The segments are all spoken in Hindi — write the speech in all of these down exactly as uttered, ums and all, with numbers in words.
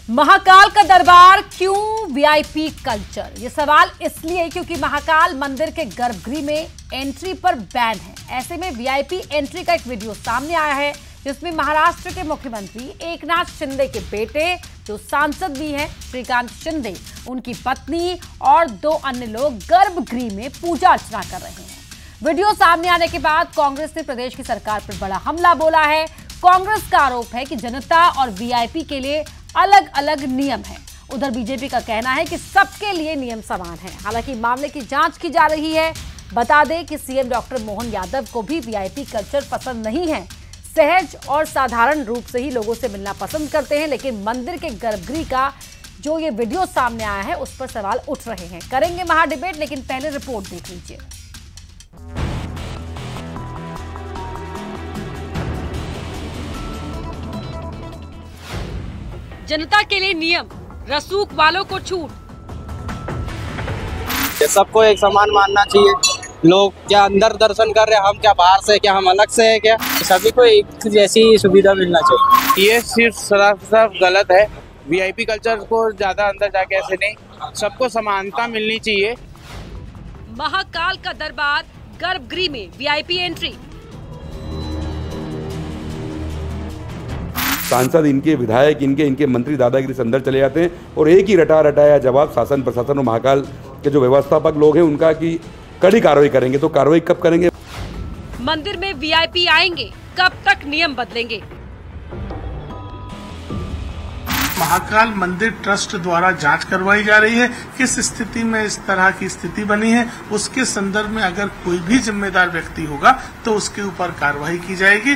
महाकाल का दरबार क्यों वीआईपी कल्चर? ये सवाल इसलिए क्योंकि महाकाल मंदिर के गर्भगृह में एंट्री पर बैन है। ऐसे में वीआईपी एंट्री का एक वीडियो सामने आया है जिसमें महाराष्ट्र के मुख्यमंत्री एकनाथ शिंदे के बेटे, जो सांसद भी हैं श्रीकांत शिंदे, उनकी पत्नी और दो अन्य लोग गर्भगृह में पूजा अर्चना कर रहे हैं। वीडियो सामने आने के बाद कांग्रेस ने प्रदेश की सरकार पर बड़ा हमला बोला है। कांग्रेस का आरोप है कि जनता और वीआईपी के लिए अलग अलग नियम है। उधर बीजेपी का कहना है कि सबके लिए नियम समान है। हालांकि मामले की जांच की जा रही है। बता दें कि सीएम डॉक्टर मोहन यादव को भी वीआईपी कल्चर पसंद नहीं है। सहज और साधारण रूप से ही लोगों से मिलना पसंद करते हैं, लेकिन मंदिर के गर्भगृह का जो ये वीडियो सामने आया है उस पर सवाल उठ रहे हैं। करेंगे महा डिबेट, लेकिन पहले रिपोर्ट देख लीजिए। जनता के लिए नियम, रसूख वालों को छूट। सबको एक समान मानना चाहिए। लोग क्या अंदर दर्शन कर रहे हैं, हम क्या बाहर से, क्या हम अलग से है क्या? सभी को एक जैसी सुविधा मिलना चाहिए। ये सिर्फ सरासर गलत है। वीआईपी कल्चर को ज्यादा अंदर जाके ऐसे नहीं, सबको समानता मिलनी चाहिए। महाकाल का दरबार गर्भगृह में वीआईपी एंट्री। सांसद, इनके विधायक, इनके इनके मंत्री दादागिरी से अंदर चले जाते हैं और एक ही रटा रटाया जवाब शासन प्रशासन और महाकाल के जो व्यवस्थापक लोग हैं उनका कि कड़ी कार्रवाई करेंगे। तो कार्रवाई कब करेंगे? मंदिर में वीआईपी आएंगे, कब तक नियम बदलेंगे? महाकाल मंदिर ट्रस्ट द्वारा जांच करवाई जा रही है। किस स्थिति में इस तरह की स्थिति बनी है, उसके संदर्भ में अगर कोई भी जिम्मेदार व्यक्ति होगा तो उसके ऊपर कार्रवाई की जाएगी।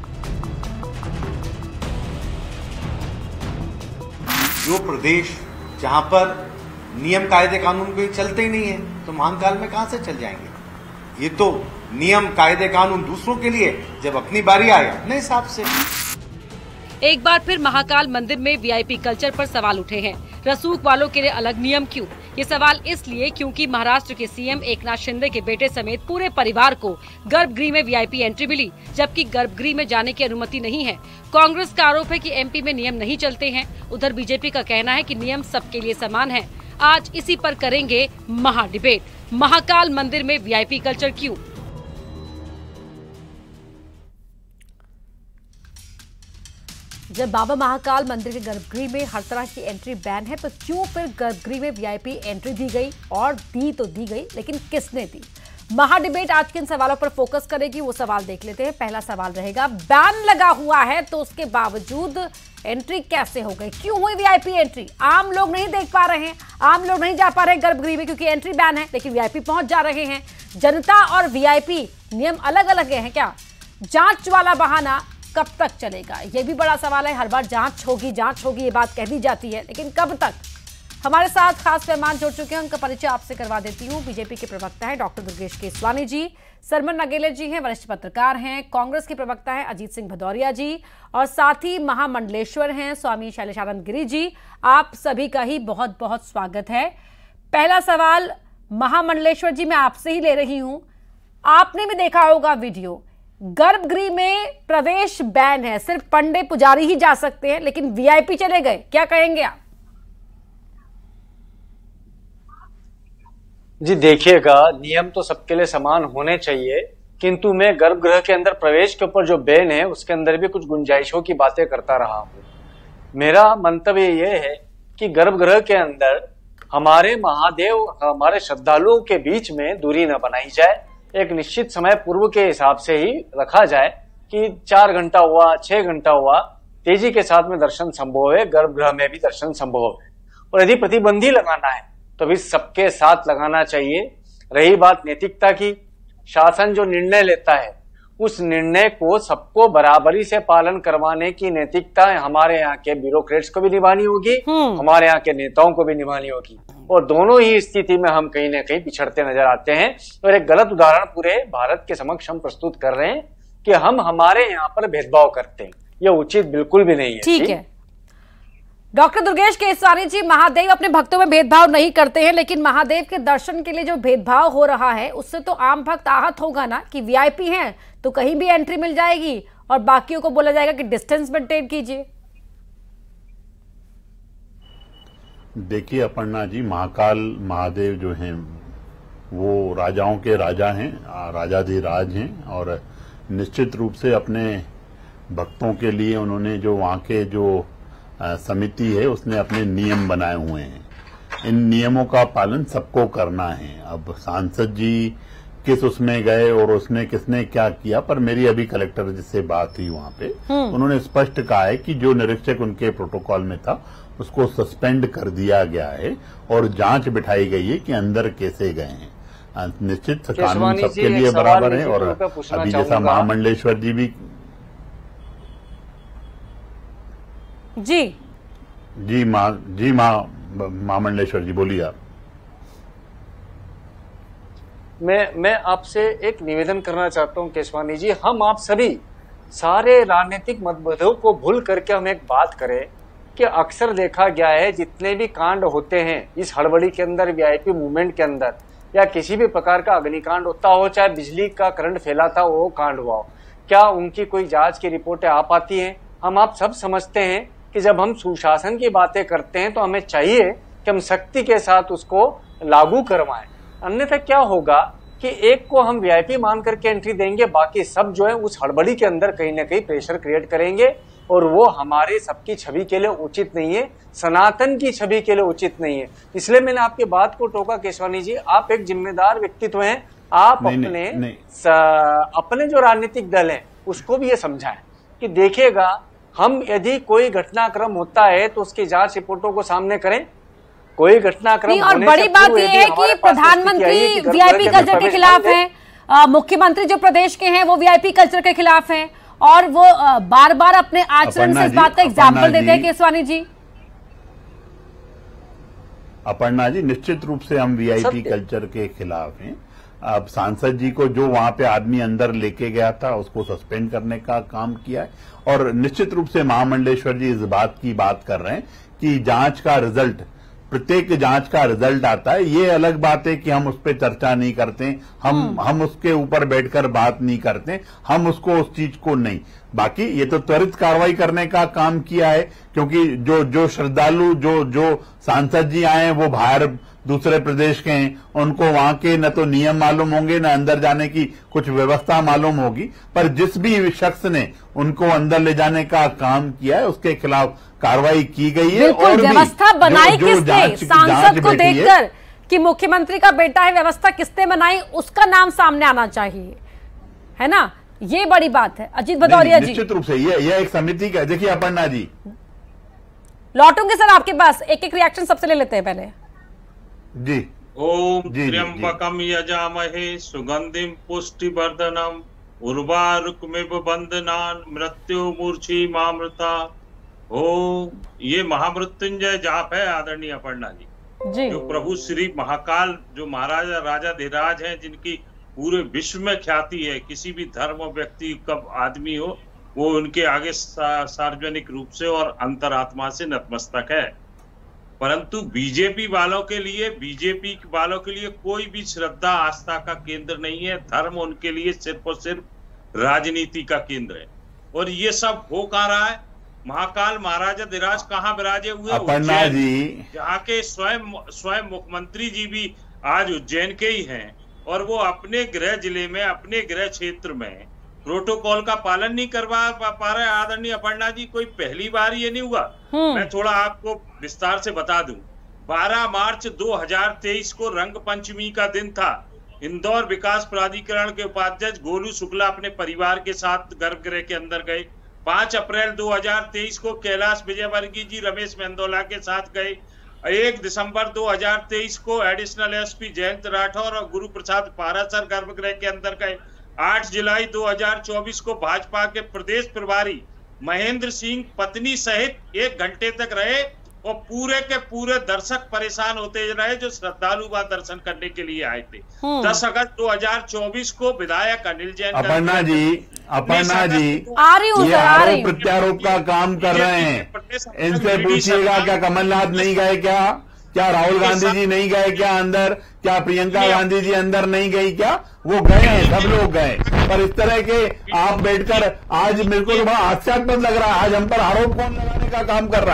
जो प्रदेश जहां पर नियम कायदे कानून कोई चलते ही नहीं है, तो महाकाल में कहां से चल जाएंगे? ये तो नियम कायदे कानून दूसरों के लिए, जब अपनी बारी आए अपने हिसाब से। एक बार फिर महाकाल मंदिर में वीआईपी कल्चर पर सवाल उठे हैं। रसूख वालों के लिए अलग नियम क्यों? ये सवाल इसलिए क्योंकि महाराष्ट्र के सीएम एकनाथ शिंदे के बेटे समेत पूरे परिवार को गर्भगृह में वीआईपी एंट्री मिली, जबकि गर्भगृह में जाने की अनुमति नहीं है। कांग्रेस का आरोप है कि एमपी में नियम नहीं चलते हैं। उधर बीजेपी का कहना है कि नियम सबके लिए समान है। आज इसी पर करेंगे महा डिबेट। महाकाल मंदिर में वीआईपी कल्चर क्यों? जब बाबा महाकाल मंदिर के गर्भगृह में हर तरह की एंट्री बैन है, तो क्यों फिर गर्भगृह में वीआईपी एंट्री दी गई? और दी तो दी गई, लेकिन किसने दी? महा डिबेट आज के इन सवालों पर फोकस करेगी। वो सवाल देख लेते हैं। पहला सवाल रहेगा, बैन लगा हुआ है तो उसके बावजूद एंट्री कैसे हो गई? क्यों हुई वीआईपी एंट्री? आम लोग नहीं देख पा रहे हैं, आम लोग नहीं जा पा रहे गर्भगृह में क्योंकि एंट्री बैन है, लेकिन वीआईपी पहुंच जा रहे हैं। जनता और वीआईपी नियम अलग अलग हैं क्या? जांच वाला बहाना कब तक चलेगा? यह भी बड़ा सवाल है। हर बार जांच होगी जांच होगी ये बात कह दी जाती है, लेकिन कब तक? हमारे साथ खास मेहमान जुड़ चुके हैं, उनका परिचय आपसे करवा देती हूँ। बीजेपी के प्रवक्ता हैं डॉक्टर दुर्गेश केसवानी जी, सरमन नगेले जी हैं, वरिष्ठ पत्रकार हैं। कांग्रेस के प्रवक्ता हैं अजीत सिंह भदौरिया जी, और साथ ही महामंडलेश्वर हैं स्वामी शैलेशानंद गिरी जी। आप सभी का ही बहुत बहुत स्वागत है। पहला सवाल महामंडलेश्वर जी, मैं आपसे ही ले रही हूँ। आपने भी देखा होगा वीडियो, गर्भगृह में प्रवेश बैन है, सिर्फ पंडित पुजारी ही जा सकते हैं, लेकिन वीआईपी चले गए। क्या कहेंगे आप? जी देखिएगा, नियम तो सबके लिए समान होने चाहिए, किंतु मैं गर्भगृह के अंदर प्रवेश के ऊपर जो बैन है उसके अंदर भी कुछ गुंजाइशों की बातें करता रहा हूँ। मेरा मंतव्य यह है कि गर्भगृह के अंदर हमारे महादेव, हमारे श्रद्धालुओं के बीच में दूरी न बनाई जाए। एक निश्चित समय पूर्व के हिसाब से ही रखा जाए कि चार घंटा हुआ, छह घंटा हुआ, तेजी के साथ में दर्शन संभव है, गर्भगृह में भी दर्शन संभव है। और यदि प्रतिबंधी लगाना है तो भी सबके साथ लगाना चाहिए। रही बात नैतिकता की, शासन जो निर्णय लेता है उस निर्णय को सबको बराबरी से पालन करवाने की नैतिकता हमारे यहाँ के ब्यूरोक्रेट्स को भी निभानी होगी, हमारे यहाँ के नेताओं को भी निभानी होगी। और दोनों ही स्थिति में हम कहीं ना कहीं पिछड़ते नजर आते हैं। और एक गलत उदाहरण पूरे भारत के समक्ष हम प्रस्तुत कर रहे हैं कि हम हमारे यहाँ पर भेदभाव करते हैं। यह उचित बिल्कुल भी नहीं है। ठीक है डॉक्टर दुर्गेश केसवानी जी, महादेव अपने भक्तों में भेदभाव नहीं करते हैं, लेकिन महादेव के दर्शन के लिए जो भेदभाव हो रहा है उससे तो आम भक्त आहत होगा ना, कि वीआईपी हैं तो कहीं भी एंट्री मिल जाएगी और बाकियों को बोला जाएगा कि डिस्टेंस मेंटेन कीजिए। देखिए अपर्णा जी, महाकाल महादेव जो हैं वो राजाओं के राजा हैं, राजाधिराज हैं, और निश्चित रूप से अपने भक्तों के लिए उन्होंने जो वहाँ के जो समिति है उसने अपने नियम बनाए हुए हैं। इन नियमों का पालन सबको करना है। अब सांसद जी किस उसमें गए और उसने किसने क्या किया, पर मेरी अभी कलेक्टर जिससे बात हुई वहाँ पे उन्होंने स्पष्ट कहा है कि जो निरीक्षक उनके प्रोटोकॉल में था उसको सस्पेंड कर दिया गया है और जांच बिठाई गई है कि अंदर कैसे गए हैं। निश्चित कानून सबके लिए बराबर है। और अभी जैसा महामंडलेश्वर जी भी जी जी माँ जी माँ महामंडलेश्वर जी बोलिए आप। मैं मैं आपसे एक निवेदन करना चाहता हूं केशवानी जी, हम आप सभी सारे राजनीतिक मतभेदों को भूल करके हम एक बात करें कि अक्सर देखा गया है जितने भी कांड होते हैं इस हड़बड़ी के अंदर, वीआईपी मूवमेंट के अंदर, या किसी भी प्रकार का अग्निकांड होता हो, चाहे बिजली का करंट फैला था वो कांड हुआ हो, क्या उनकी कोई जांच की रिपोर्टें आ पाती हैं? हम आप सब समझते हैं कि जब हम सुशासन की बातें करते हैं तो हमें चाहिए कि हम सख्ती के साथ उसको लागू करवाएं। अन्यथा क्या होगा कि एक को हम वीआईपी मान करके एंट्री देंगे, बाकी सब जो है उस हड़बड़ी के अंदर कहीं ना कहीं प्रेशर क्रिएट करेंगे, और वो हमारे सबकी छवि के लिए उचित नहीं है, सनातन की छवि के लिए उचित नहीं है। इसलिए मैंने आपकी बात को टोका केशवानी जी, आप एक जिम्मेदार व्यक्तित्व हैं, आप नहीं, अपने नहीं, नहीं। स, अपने जो राजनीतिक दल है उसको भी ये समझाएं कि देखिएगा, हम यदि कोई घटनाक्रम होता है तो उसकी जांच रिपोर्टों को सामने करें। कोई घटनाक्रम और बड़ी बात यह है कि प्रधानमंत्री वीआईपी कल्चर के खिलाफ हैं, मुख्यमंत्री जो प्रदेश के हैं वो वीआईपी कल्चर के खिलाफ हैं, और वो बार बार अपने आचरण से इस बात का एग्जाम्पल देते हैं। केशवानी जी, अपर्णा जी, निश्चित रूप से हम वीआईपी कल्चर के खिलाफ हैं। अब सांसद जी को जो वहां पे आदमी अंदर लेके गया था उसको सस्पेंड करने का काम किया है, और निश्चित रूप से महामंडलेश्वर जी इस बात की बात कर रहे हैं कि जांच का रिजल्ट, प्रत्येक जांच का रिजल्ट आता है। ये अलग बात है कि हम उस पर चर्चा नहीं करते, हम हम उसके ऊपर बैठकर बात नहीं करते, हम उसको उस चीज को नहीं। बाकी ये तो त्वरित कार्रवाई करने का काम किया है, क्योंकि जो जो श्रद्धालु जो जो सांसद जी आए हैं वो बाहर दूसरे प्रदेश के हैं, उनको वहां के न तो नियम मालूम होंगे न अंदर जाने की कुछ व्यवस्था मालूम होगी, पर जिस भी शख्स ने उनको अंदर ले जाने का काम किया है उसके खिलाफ कार्रवाई की गई है। और व्यवस्था बनाई किसने? सांसद को देखकर कि मुख्यमंत्री का बेटा है, व्यवस्था किसने बनाई उसका नाम सामने आना चाहिए, है ना? ये बड़ी बात है। अजीत भदौरिया जी, निश्चित रूप से ये ये एक समिति का, देखिए अपर्णा जी, लौटूंगे सर आपके पास, एक एक रिएक्शन सबसे ले लेते हैं पहले जी। ओम त्र्यंबकम यजामहे सुगंधिम पुष्टिवर्धनम उर्वारुकमिव बंधनान मृत्यु मूर्छी मामृता। ओम, ये महामृत्युंजय जाप है आदरणीय अपर्णा जी, जी। जो प्रभु श्री महाकाल, जो महाराजा राजाधिराज हैं, जिनकी पूरे विश्व में ख्याति है, किसी भी धर्म व्यक्ति का आदमी हो वो उनके आगे सा, सार्वजनिक रूप से और अंतरात्मा से नतमस्तक है। परंतु बीजेपी वालों के लिए, बीजेपी वालों के लिए कोई भी श्रद्धा आस्था का केंद्र नहीं है। धर्म उनके लिए सिर्फ और सिर्फ राजनीति का केंद्र है। और ये सब हो कहाँ रहा है? महाकाल महाराजाधिराज कहाँ विराजे हुए? अपर्णा जी, जहाँ के स्वयं स्वयं मुख्यमंत्री जी भी आज उज्जैन के ही हैं, और वो अपने गृह जिले में, अपने गृह क्षेत्र में प्रोटोकॉल का पालन नहीं करवा पा रहे। आदरणीय अपर्णा जी, कोई पहली बार ये नहीं हुआ। मैं थोड़ा आपको विस्तार से बता दूं। बारह मार्च दो हज़ार तेईस को रंग पंचमी का दिन था। इंदौर विकास प्राधिकरण के उपाध्यक्ष गोलू शुक्ला अपने परिवार के साथ गर्भगृह के अंदर गए। पांच अप्रैल दो हज़ार तेईस को कैलाश विजयवर्गीय जी रमेश मेंदोला के साथ गए। एक दिसंबर दो हज़ार तेईस को एडिशनल एसपी जयंत राठौर और गुरु प्रसाद पारासर गर्भगृह के अंदर गए। आठ जुलाई दो हज़ार चौबीस को भाजपा के प्रदेश प्रभारी महेंद्र सिंह पत्नी सहित एक घंटे तक रहे, और पूरे के पूरे दर्शक परेशान होते रहे जो श्रद्धालु वहां दर्शन करने के लिए आए थे। दस अगस्त दो हज़ार चौबीस को विधायक अनिल जैन, अपर्णा जी, अपर्णा जी ये आरोप प्रत्यारोप का काम कर रहे हैं, इनसे पूछिएगा क्या कमलनाथ नहीं गए? क्या क्या राहुल गांधी जी नहीं गए क्या अंदर? क्या प्रियंका गांधी जी अंदर नहीं गई क्या? वो गए हैं, सब लोग गए। पर इस तरह के आप बैठकर, आज मेरे को तो बड़ा हास्यास्पद लग रहा है, आज हम पर आरोप कौन लगाने का काम कर रहा है?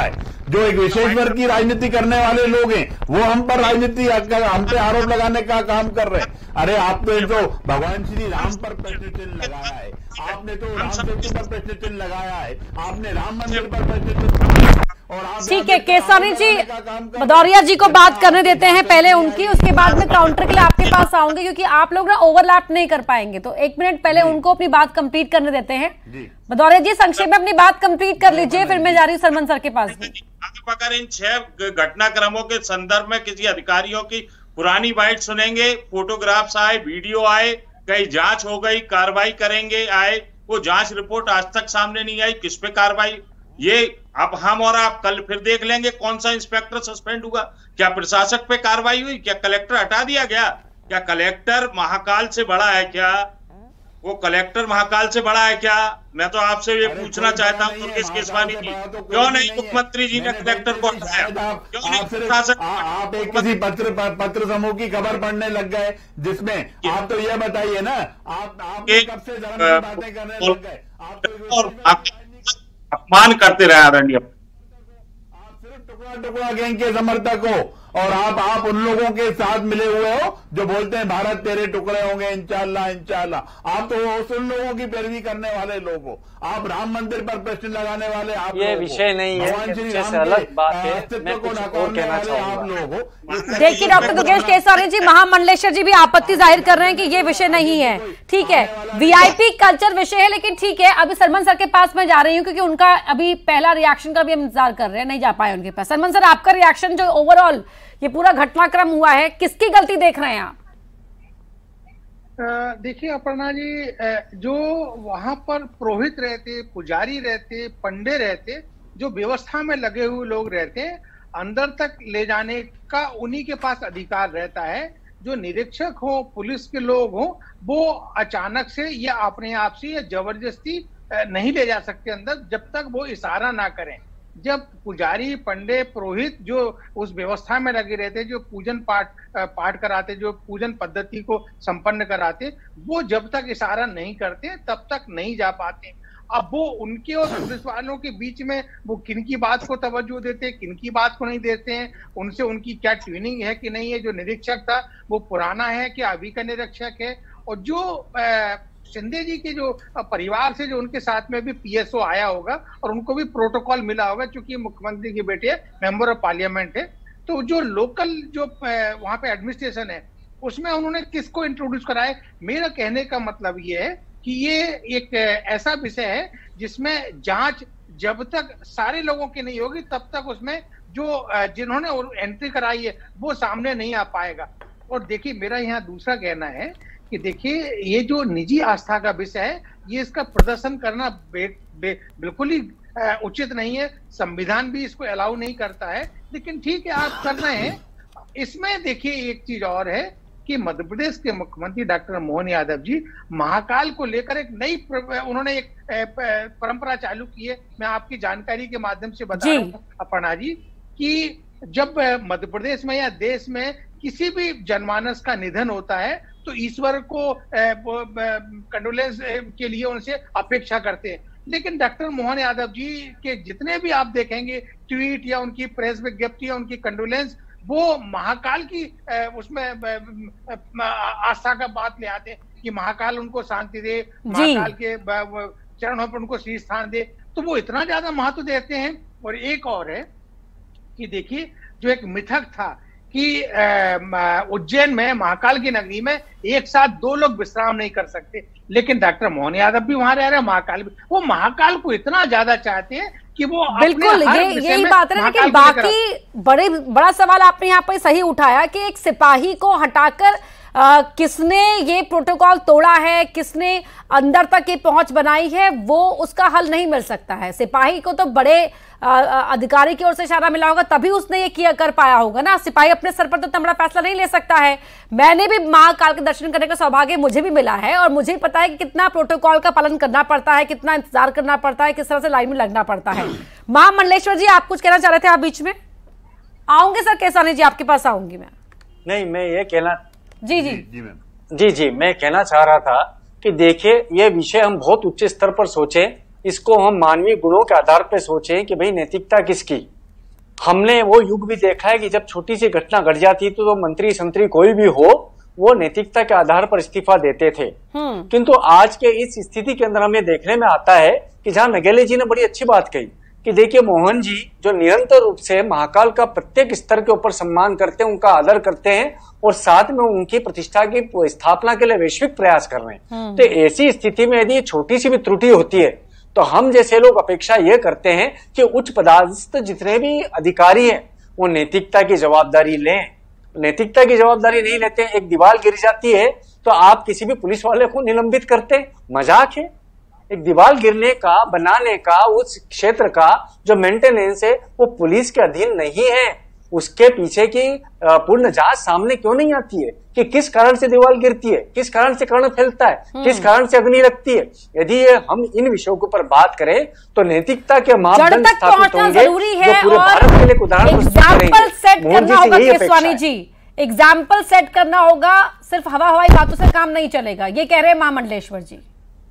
जो एक विशेष वर्ग की राजनीति करने वाले लोग हैं वो हम पर राजनीति हम पे आरोप लगाने का काम कर रहे हैं। अरे आपने तो भगवान श्री राम पर प्रश्न चिन्ह लगाया है, आपने तो राम सेतु पर प्रश्न चिन्ह लगाया है, आपने राम मंदिर पर प्रश्न चिन्ह। ठीक है केसानी जी, भदौरिया जी को बात करने देते हैं पहले उनकी, उसके बाद में काउंटर के लिए आपके पास आऊंगे क्योंकि आप लोग ना ओवरलैप नहीं कर पाएंगे। तो एक मिनट पहले उनको अपनी बात कंप्लीट करने देते हैं। भदौरिया जी संक्षेप में अपनी बात कंप्लीट कर लीजिए, फिर मैं जा रही हूँ सरमन सर के पास। आप अगर इन छह घटनाक्रमों के संदर्भ में किसी अधिकारियों की पुरानी बाइट सुनेंगे, फोटोग्राफ्स आए, वीडियो आए, कहीं जांच हो गई, कार्रवाई करेंगे आए, वो जांच रिपोर्ट आज तक सामने नहीं आई, किस पे कार्रवाई, ये अब हम और आप कल फिर देख लेंगे कौन सा इंस्पेक्टर सस्पेंड हुआ, क्या प्रशासक पे कार्रवाई हुई, क्या कलेक्टर हटा दिया गया, क्या कलेक्टर महाकाल से बड़ा है, क्या वो कलेक्टर महाकाल से बड़ा है क्या? मैं तो आपसे ये पूछना चाहता हूँ मुकेश केसवानी जी, क्यों नहीं मुख्यमंत्री जी ने कलेक्टर को हटाया, क्यों नहीं प्रशासक? आप एक किसी पत्र पत्र समूह की खबर पढ़ने लग गए जिसमें आप तो ये बताइए ना, आप आप कब से बातें करने लग गए, आप अपमान करते रहे आदरणीय। आप सिर्फ टुकड़ा टुकड़ा गैंग के समर्थक हो और आप आप उन लोगों के साथ मिले हुए हो जो बोलते हैं भारत तेरे टुकड़े होंगे इंशाल्लाह इंशाल्लाह। आप तो उन लोगों की पैरवी करने वाले लोग हो, आप राम मंदिर पर प्रश्न लगाने वाले आप ये विषय नहीं है, इससे अलग बात है, मैं कुछ और कहना चाहूंगा। देखिए डॉक्टर दुर्गेश केसानी जी, महामंडलेश्वर जी भी आपत्ति जाहिर कर रहे हैं कि ये विषय नहीं है। ठीक है, वीआईपी कल्चर विषय है, लेकिन ठीक है अभी सरमन सर के पास मैं जा रही हूँ क्योंकि उनका अभी पहला रिएक्शन का भी हम इंतजार कर रहे हैं, नहीं जा पाए उनके पास। सरमन सर आपका रिएक्शन, जो ओवरऑल ये पूरा घटनाक्रम हुआ है, किसकी गलती देख रहे हैं आप? देखिए अपर्णा जी, जो वहां पर पुरोहित रहते, पुजारी रहते, पंडे रहते, जो व्यवस्था में लगे हुए लोग रहते हैं, अंदर तक ले जाने का उन्हीं के पास अधिकार रहता है। जो निरीक्षक हो, पुलिस के लोग हो, वो अचानक से या अपने आप से या जबरदस्ती नहीं ले जा सकते अंदर जब तक वो इशारा ना करें। जब पुजारी, पंडे, पुरोहित जो उस व्यवस्था में लगे रहते, जो पूजन पाठ पाठ कराते, जो पूजन पद्धति को संपन्न कराते, वो जब तक इशारा नहीं करते तब तक नहीं जा पाते। अब वो उनके और पुलिस वालों के बीच में वो किनकी बात को तवज्जो देते हैं, किनकी बात को नहीं देते हैं, उनसे उनकी क्या ट्यूनिंग है कि नहीं है। जो निरीक्षक था वो पुराना है कि अभी का निरीक्षक है, और जो आ, शिंदे जी के जो परिवार से जो उनके साथ में भी पीएसओ आया होगा और उनको भी प्रोटोकॉल मिला होगा, क्योंकि मुख्यमंत्री की बेटी है, मेंबर ऑफ पार्लियामेंट है, तो जो लोकल जो वहां पे एडमिनिस्ट्रेशन है उसमें उन्होंने किसको इंट्रोड्यूस कराया। मेरा कहने का मतलब ये है कि ये एक ऐसा विषय है जिसमें जांच जब तक सारे लोगों की नहीं होगी तब तक उसमें जो जिन्होंने एंट्री कराई है वो सामने नहीं आ पाएगा। और देखिए मेरा यहाँ दूसरा कहना है कि देखिए ये जो निजी आस्था का विषय है, ये इसका प्रदर्शन करना बे, बे, बिल्कुल ही उचित नहीं है, संविधान भी इसको अलाउ नहीं करता है, लेकिन ठीक है आप कर रहे हैं। इसमें देखिए एक चीज और है कि मध्य प्रदेश के मुख्यमंत्री डॉक्टर मोहन यादव जी महाकाल को लेकर एक नई उन्होंने एक परंपरा चालू की है। मैं आपकी जानकारी के माध्यम से बता रहा हूँ अपर्णा जी कि जब मध्य प्रदेश में या देश में किसी भी जनमानस का निधन होता है तो ईश्वर को कंडोलेंस के लिए उनसे अपेक्षा करते हैं, लेकिन डॉक्टर मोहन यादव जी के जितने भी आप देखेंगे ट्वीट या उनकी प्रेस विज्ञप्ति या उनकी कंडोलेंस, वो महाकाल की उसमें आस्था का बात ले आते हैं कि महाकाल उनको शांति दे, महाकाल के चरणों पर उनको शीर्ष स्थान दे, तो वो इतना ज्यादा महत्व देते हैं। और एक और है कि देखिए जो एक मिथक था कि उज्जैन में महाकाल की नगरी में एक साथ दो लोग विश्राम नहीं कर सकते, लेकिन डॉक्टर मोहन यादव भी वहां रह रहे हैं, महाकाल भी, वो महाकाल को इतना ज्यादा चाहते हैं कि वो बिल्कुल ये यही बात है। लेकिन बाकी बड़े बड़ा सवाल आपने यहाँ पर सही उठाया कि एक सिपाही को हटाकर आ, किसने ये प्रोटोकॉल तोड़ा है, किसने अंदर तक ये पहुंच बनाई है, वो उसका हल नहीं मिल सकता है। सिपाही को तो बड़े आ, अधिकारी की ओर से इशारा मिला होगा तभी उसने ये किया कर पाया होगा ना। सिपाही अपने सर पर तो इतना बड़ा फैसला नहीं ले सकता है। मैंने भी महाकाल के दर्शन करने का सौभाग्य मुझे भी मिला है और मुझे पता है कि कितना प्रोटोकॉल का पालन करना पड़ता है, कितना इंतजार करना पड़ता है, किस तरह से लाइन में लगना पड़ता है। महामंडलेश्वर जी आप कुछ कहना चाह रहे थे, आप बीच में आऊंगे सर केसानी जी, आपके पास आऊंगी मैं। नहीं मैं ये कहना जी जी जी मैम जी जी मैं कहना चाह रहा था कि देखिए ये विषय हम बहुत उच्च स्तर पर सोचें, इसको हम मानवीय गुणों के आधार पर सोचें कि भाई नैतिकता किसकी, हमने वो युग भी देखा है कि जब छोटी सी घटना घट जाती तो, तो मंत्री संतरी कोई भी हो वो नैतिकता के आधार पर इस्तीफा देते थे। किंतु आज के इस स्थिति के अंदर हमें देखने में आता है कि जहां नगेले जी ने बड़ी अच्छी बात कही कि देखिए मोहन जी जो निरंतर रूप से महाकाल का प्रत्येक स्तर के ऊपर सम्मान करते हैं, उनका आदर करते हैं और साथ में उनकी प्रतिष्ठा की स्थापना के लिए वैश्विक प्रयास कर रहे हैं। तो ऐसी स्थिति में यदि छोटी सी भी त्रुटि होती है तो हम जैसे लोग अपेक्षा ये करते हैं कि उच्च पदास्थ जितने भी अधिकारी हैं वो नैतिकता की जवाबदारी लें। नैतिकता की जवाबदारी नहीं लेते, एक दीवार गिर जाती है तो आप किसी भी पुलिस वाले को निलंबित करते, मजाक है। एक दीवार गिरने का, बनाने का, उस क्षेत्र का जो मेंटेनेंस है वो पुलिस के अधीन नहीं है। उसके पीछे की पूर्ण जांच सामने क्यों नहीं आती है कि किस कारण से दीवार गिरती है, किस कारण से कर्ण फैलता है, किस कारण से अग्नि लगती है। यदि हम इन विषयों के ऊपर बात करें तो नैतिकता के मापदंड स्थापित होंगे जो पूरे भारत के लिए उदाहरण प्रस्तुत करेंगे। एग्जाम्पल सेट करना होगा, सिर्फ हवा हवाई बातों से काम नहीं चलेगा, ये कह रहे हैं महामंडलेश्वर जी।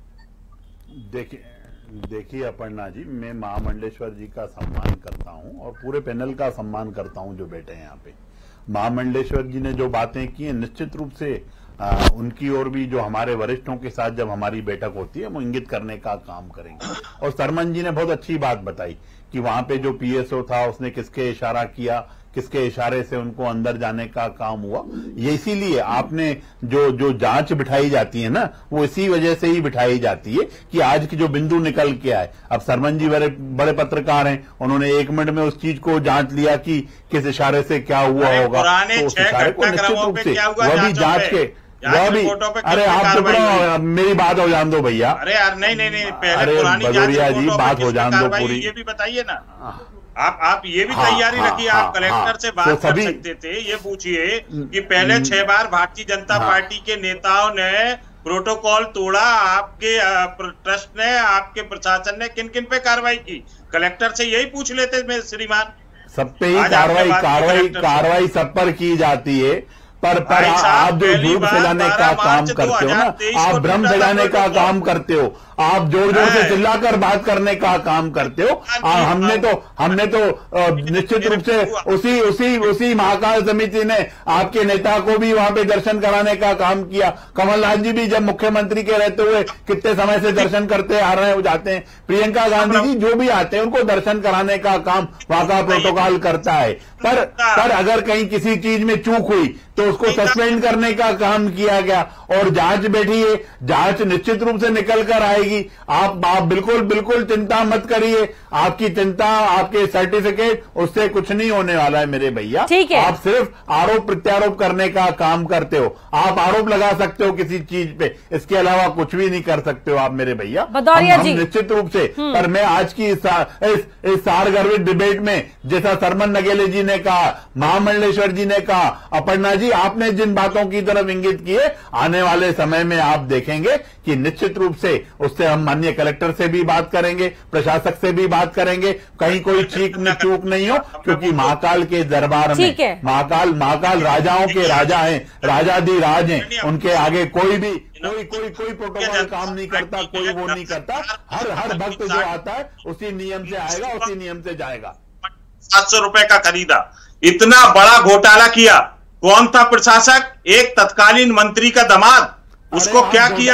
देखिए देखिए अपर्णा जी, मैं महामंडलेश्वर जी का सम्मान करता हूं और पूरे पैनल का सम्मान करता हूं जो बैठे हैं यहाँ पे। महामंडलेश्वर जी ने जो बातें की हैं निश्चित रूप से आ, उनकी और भी जो हमारे वरिष्ठों के साथ जब हमारी बैठक होती है वो इंगित करने का काम करेंगे। और सरमन जी ने बहुत अच्छी बात बताई कि वहां पे जो पीएसओ था उसने किसके इशारा किया, किसके इशारे से उनको अंदर जाने का काम हुआ। ये इसीलिए आपने जो जो जांच बिठाई जाती है ना वो इसी वजह से ही बिठाई जाती है कि आज की जो बिंदु निकल के आए। अब सरमन जी बड़े बड़े पत्रकार हैं, उन्होंने एक मिनट में उस चीज को जांच लिया कि किस इशारे से क्या हुआ होगा, तो उस इशारे को निश्चित रूप से वह भी जांच के वह भी अरे आप चुप रहो, मेरी बात हो जान दो भैया। अरे यार नहीं नहीं नहीं अरे भदौरिया जी बात हो जान दो पूरी, ये भी बताइए ना। आप आप ये भी तैयारी हाँ, रखिए। आप हाँ, कलेक्टर हाँ, से बात तो कर सकते थे, ये पूछिए कि पहले छह बार भारतीय जनता हाँ, पार्टी के नेताओं ने प्रोटोकॉल तोड़ा, आपके ट्रस्ट ने, आपके प्रशासन ने किन किन पे कार्रवाई की, कलेक्टर से यही पूछ लेते श्रीमान। सब पे ही कार्रवाई कार्रवाई कार्रवाई सब पर की जाती है, पर पर आप जो झूठ फैलाने का काम करते हो ना, आप भ्रम फैलाने का काम करते हो, आप जोर जोर से चिल्लाकर बात करने का काम करते हो। आ, हमने तो हमने तो निश्चित रूप से उसी उसी उसी महाकाल समिति ने आपके नेता को भी वहां पे दर्शन कराने का काम किया। कमलनाथ जी भी जब मुख्यमंत्री के रहते हुए कितने समय से दर्शन करते आ रहे हैं, वो जाते हैं। प्रियंका गांधी जी जो भी आते हैं उनको दर्शन कराने का काम वहां का प्रोटोकॉल करता है। पर पर अगर कहीं किसी चीज में चूक हुई तो उसको सस्पेंड करने का काम किया गया और जांच बैठी है, जांच निश्चित रूप से निकल कर आएगी। आप आप बिल्कुल बिल्कुल चिंता मत करिए, आपकी चिंता, आपके सर्टिफिकेट उससे कुछ नहीं होने वाला है मेरे भैया। आप सिर्फ आरोप प्रत्यारोप करने का काम करते हो, आप आरोप लगा सकते हो किसी चीज पे, इसके अलावा कुछ भी नहीं कर सकते हो आप मेरे भैया। हम, हम निश्चित रूप से, पर मैं आज की इस, इस, इस सारगर्भित डिबेट में जैसा सरमन नगेले जी ने कहा, महामंडलेश्वर जी ने कहा, अपर्णा जी आपने जिन बातों की तरफ इंगित किए, आने वाले समय में आप देखेंगे कि निश्चित रूप से उससे हम माननीय कलेक्टर से भी बात करेंगे, प्रशासक से भी बात करेंगे, कहीं कोई चीक न चूक नहीं हो, क्योंकि महाकाल के दरबार में महाकाल महाकाल राजाओं के राजा हैं, राजाधिराज हैं, उनके आगे कोई भी कोई कोई कोई प्रोटोकॉल काम नहीं करता, कोई वो नहीं करता। हर हर भक्त जो आता है उसी नियम से आएगा, उसी नियम से जाएगा। सात सौ रुपए का खरीदा, इतना बड़ा घोटाला किया, कौन था प्रशासक? एक तत्कालीन मंत्री का दामाद, उसको क्या किया?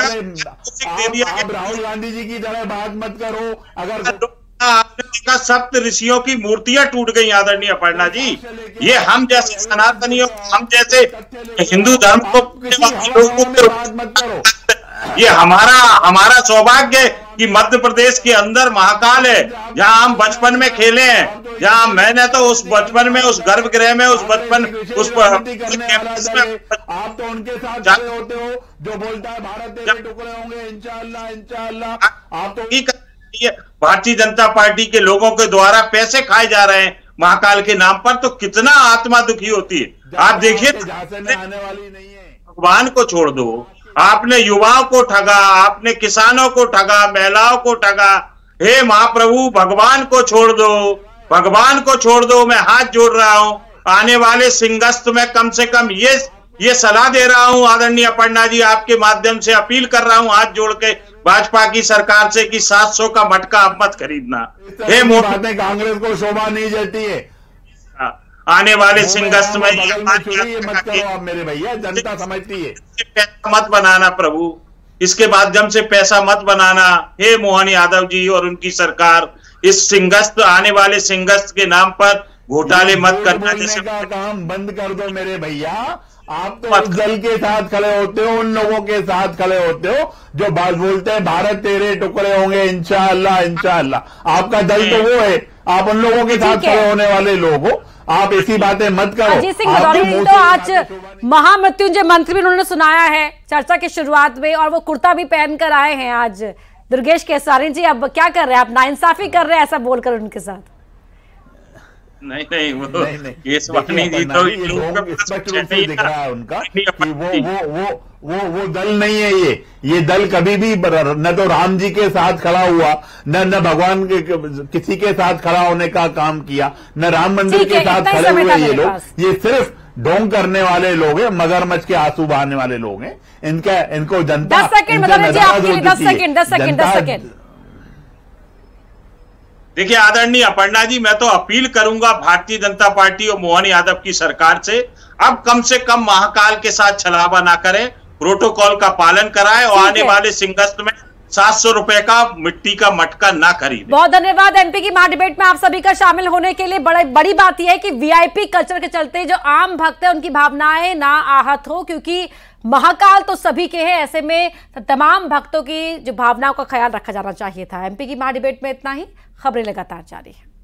दे दिया। आप राहुल गांधी जी की तरह बात मत करो। अगर आपने देखा सप्त ऋषियों की मूर्तियां टूट गई आदरणीय अपर्णा जी, ये हम जैसे सनातनियों, हम जैसे हिंदू धर्म को बात मत करो। ये हमारा हमारा सौभाग्य है कि मध्य प्रदेश के अंदर महाकाल है, जहां हम बचपन में खेले हैं, जहां मैंने तो उस बचपन में, उस गर्भगृह में, उस बचपन उस आप तो उनके साथ खड़े होते हो जो बोलता है भारत के टुकड़े होंगे, इंशाअल्लाह इंशाअल्लाह। आप तो भारतीय जनता पार्टी के लोगों के द्वारा पैसे खाए जा रहे हैं महाकाल के नाम पर, तो कितना आत्मा दुखी होती है। आप देखिए, आने वाली नहीं है। भगवान को छोड़ दो, आपने युवाओं को ठगा, आपने किसानों को ठगा, महिलाओं को ठगा। हे महाप्रभु, भगवान को छोड़ दो, भगवान को छोड़ दो। मैं हाथ जोड़ रहा हूं, आने वाले सिंगस्त में कम से कम ये ये सलाह दे रहा हूं आदरणीय अपर्णा जी, आपके माध्यम से अपील कर रहा हूं हाथ जोड़ के भाजपा की सरकार से कि सात सौ का मटका आप मत खरीदना। हे बातें कांग्रेस को शोभा नहीं देती है। आने वाले सिंगस्त में बगल में चुरी, ये मत करो आप मेरे भैया, जनता समझती है। पैसा मत बनाना प्रभु, इसके माध्यम से पैसा मत बनाना। हे मोहन यादव जी और उनकी सरकार, इस सिंगस्त आने वाले सिंगस्त के नाम पर घोटाले मत करना। जैसे का काम बंद कर दो मेरे भैया, आप तो उस दल के साथ खड़े होते हो, उन लोगों के साथ खड़े होते हो जो बात बोलते हैं भारत तेरे टुकड़े होंगे इंशाअल्लाह इंशाअल्लाह। आपका दल तो वो है, आप उन लोगों के साथ खड़े होने वाले लोग हो, आप ऐसी बातें मत करो। अजीत सिंह भदौरिया तो आज महामृत्युंजय मंत्र भी उन्होंने सुनाया है चर्चा की शुरुआत में, और वो कुर्ता भी पहन कर आए हैं आज। दुर्गेश केसारी जी, अब क्या कर रहे हैं आप? नाइंसाफी कर रहे हैं ऐसा बोलकर उनके साथ? नहीं नहीं वो नहीं, नहीं। केसवानी जी तो स्पष्ट रूप से दिख रहा है उनका कि वो वो वो वो वो दल नहीं है। ये ये दल कभी भी न तो राम जी के साथ खड़ा हुआ, न न भगवान के किसी के साथ खड़ा होने का काम किया, न राम मंदिर के साथ खड़े हुए ये लोग। ये सिर्फ ढोंग करने वाले लोग हैं, मगरमच्छ के आंसू बहाने वाले लोग हैं। इनका इनको जनता दस सेकंड दस सेकंड दस सेकंड दस सेकंड देखिए आदरणीय अपर्णा जी, मैं तो अपील करूंगा भारतीय जनता पार्टी और मोहन यादव की सरकार से, अब कम से कम महाकाल के साथ छलावा ना करें, प्रोटोकॉल का पालन कराएं और आने वाले सिंगस्त में सात सौ रुपए का मिट्टी का मटका ना खरीदें। बहुत धन्यवाद एमपी की महा डिबेट में आप सभी का शामिल होने के लिए। बड़ी बड़ी बात यह है कि वीआईपी कल्चर के चलते जो आम भक्त है उनकी भावनाएं ना आहत हो, क्योंकि महाकाल तो सभी के हैं। ऐसे में तमाम भक्तों की जो भावनाओं का ख्याल रखा जाना चाहिए था। एमपी की महा डिबेट में इतना ही। खबरें लगातार जारी है।